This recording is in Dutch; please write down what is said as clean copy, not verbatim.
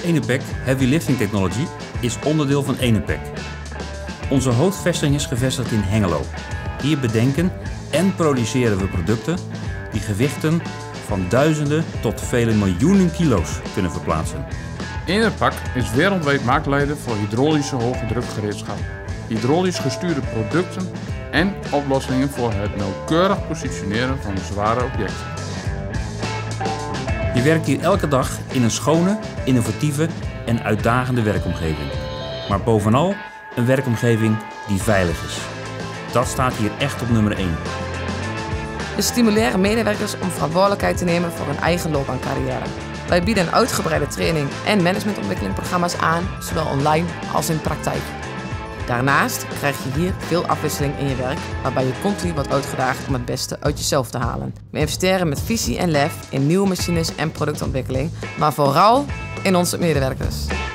Enerpac Heavy Lifting Technology is onderdeel van Enerpac. Onze hoofdvestiging is gevestigd in Hengelo. Hier bedenken en produceren we producten die gewichten van duizenden tot vele miljoenen kilo's kunnen verplaatsen. Enerpac is wereldwijd marktleider voor hydraulische hogedrukgereedschappen, hydraulisch gestuurde producten en oplossingen voor het nauwkeurig positioneren van zware objecten. Je werkt hier elke dag in een schone, innovatieve en uitdagende werkomgeving. Maar bovenal een werkomgeving die veilig is. Dat staat hier echt op nummer 1. We stimuleren medewerkers om verantwoordelijkheid te nemen voor hun eigen loopbaancarrière. Wij bieden een uitgebreide training en managementontwikkelingprogramma's aan, zowel online als in praktijk. Daarnaast krijg je hier veel afwisseling in je werk, waarbij je continu wordt uitgedaagd om het beste uit jezelf te halen. We investeren met visie en lef in nieuwe machines en productontwikkeling, maar vooral in onze medewerkers.